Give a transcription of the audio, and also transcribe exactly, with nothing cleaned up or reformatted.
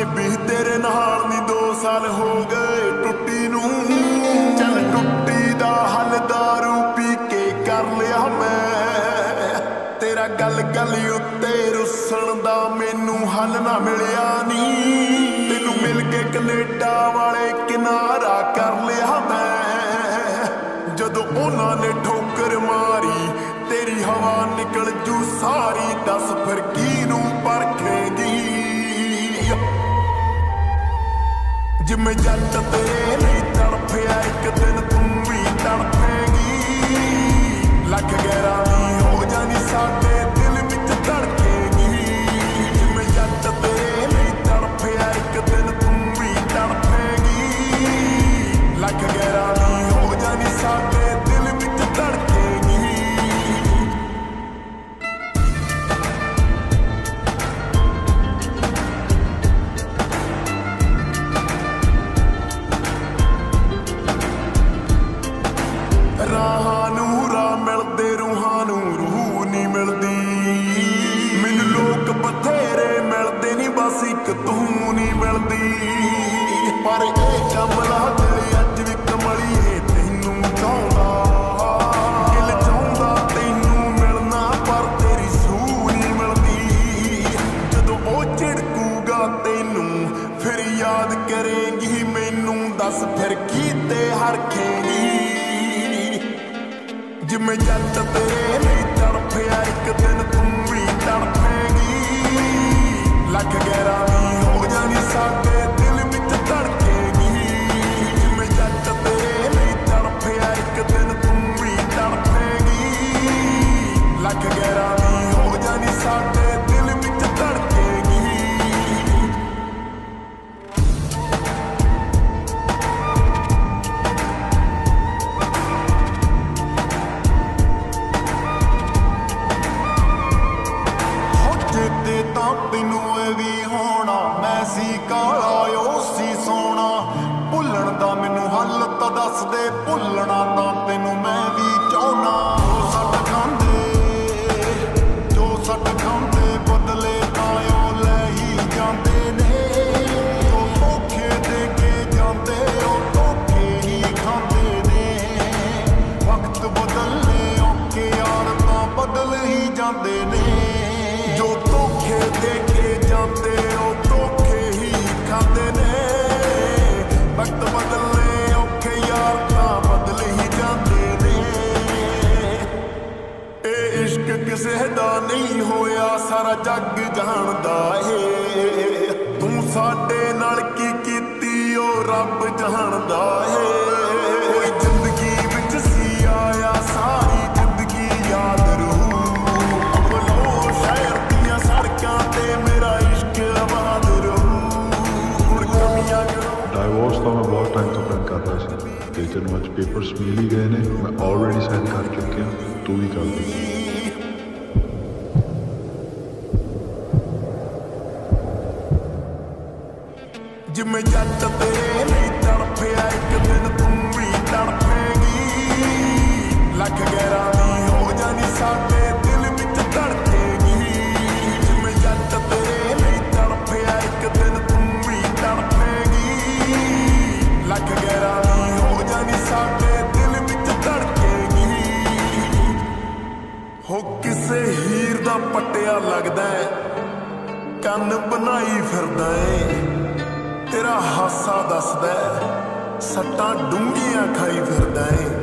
भी तेरे नाल नी दो साल हो गए टुट्टी नू। चल टुट्टी दा हल दारू पी के कर लिया मैं, तेरा गल गल उत्ते रुसन दा मैनू हल ना मिलिया नी। तेनू मिल के कनेडा वाले किनारा कर लिया मैं, जदों उन्हां ने ठोकर मारी तेरी हवा निकल जू सारी। दस फिर कीनू परखेगी जिमें जट तेरे नहीं तड़फिया एक दिन तू भी तड़फेगी। लख गहरा नहीं हो जानी साडे दिल विच धड़केगी। जिमें जट तेरे नहीं तड़फिया एक दिन तू भी तड़फेगी। लख गहरा नहीं हो जानी साडे दिल विच धड़केगी। ਰਾਹਾਂ ਨੂੰ ਰਾਹ ਮਿਲਦੇ ਰੂਹਾਂ ਨੂੰ ਰੂਹ ਨਹੀਂ ਮਿਲਦੀ। ਮੈਨੂੰ ਲੋਕ ਬਥੇਰੇ ਮਿਲਦੇ ਨਹੀਂ ਬਸ ਇੱਕ ਤੂੰ ਨਹੀਂ ਮਿਲਦੀ। ਪਰ ਇਹ ਕਮਲਾ ਦਿਲ ਅੱਜ ਵੀ ਕਮਲੀਏ ਤੈਨੂੰ ਚਾਹੁੰਦਾ। ਦਿਲ ਚਾਹੁੰਦਾ ਤੈਨੂੰ ਮਿਲਣਾ ਪਰ ਤੇਰੀ ਸੂਹ ਨਹੀਂ ਮਿਲਦੀ। ਜਦੋਂ ਉਹ ਝਿੜਕੂਗਾ ਤੈਨੂੰ ਫਿਰ ਯਾਦ ਕਰੇਗੀ ਮੈਨੂੰ। ਦੱਸ ਫਿਰ ਕੀਤੇ ਹਰਖੇਗੀ जिमें जट तेरे नहीं तड़फिया एक दिन तू भी तड़फेगी। लख गहरा नहीं हो जानी साडे दिल विच धड़केगी। जिमें जट तेरे नहीं तड़फिया एक दिन तू भी तड़फेगी। लख गहरा नहीं हो जानी साडे दिल विच धड़केगी। ਤੈਨੂੰ ਇਹ ਵੀ ਹੋਣਾ ਮੈਂ ਸੀ ਕਾਲਾ ਉਹ ਸੀ ਸੋਹਣਾ। ਭੁੱਲਣ ਦਾ ਮੈਨੂੰ ਹੱਲ ਤਾਂ ਦੱਸ ਦੇ, ਭੁੱਲਣਾ ਤਾਂ ਤੈਨੂੰ ਮੈਂ ਵੀ ਚਾਹੁੰਨਾ। ਜੋ ਸੱਟ ਖਾਂਦੇ ਜੋ ਸੱਟ ਖਾਂਦੇ ਬਦਲੇ ਤਾਂ ਉਹ ਲੈ ਹੀ ਜਾਂਦੇ ਨੇ। ਜੋ ਧੋਖੇ ਦੇ ਕੇ ਜਾਂਦੇ ਉਹ ਧੋਖੇ ਹੀ ਖਾਂਦੇ ਨੇ। ਵਕਤ ਬਦਲਨੇ ਔਖੇ ਯਾਰ ਤਾਂ ਬਦਲ ਹੀ ਜਾਂਦੇ ਨੇ। ਜੋ ਧੋਖੇ ਦੇ ਕੇ ਜਾਂਦੇ ਉਹ ਧੋਖੇ ਹੀ ਖਾਂਦੇ ਨੇ। ਵਕਤ ਬਦਲਨੇ ਔਖੇ ਯਾਰ ਤਾਂ ਬਦਲ ਹੀ ਜਾਂਦੇ ਨੇ। ਇਹ ਇਸ਼ਕ ਕਿਸੇ ਦਾ ਨਹੀਂ ਹੋਇਆ ਸਾਰਾ ਜੱਗ ਜਾਣਦਾ ਏ। ਤੂੰ ਸਾਡੇ ਨਾਲ ਕੀ ਕੀਤੀ ਉਹ ਰੱਬ ਜਾਣਦਾ ਏ। ਕੋਈ ਜ਼ਿੰਦਗੀ ਵਿੱਚ ਸੀ ਆਇਆ ਸਾਰੀ ਜ਼ਿੰਦਗੀ ਯਾਦ ਰਹੂ। डाइवोर्स तो मैं बहुत टाइम तो प्लान कर रहा था, लेकिन आज पेपर्स मिल ही गए ने। मैं ऑलरेडी साइन कर चुके हैं, तू भी कर दे। जिमें जट तेरे नहीं तड़फिया एक दिन तू भी तड़फेगी। लख गहरा नहीं हो जानी साडे दिल विच धड़केगी। जिमें जट तेरे नहीं तड़फिया एक दिन तू भी तड़फेगी। लख गहरा नहीं हो जानी साडे दिल विच धड़केगी। हो किसे हीर दा पट्टिया लगदा है कंन बनाई फिरदा है। तेरा हासा दसदा सट्टां डूंघियां खाई फिरदा है।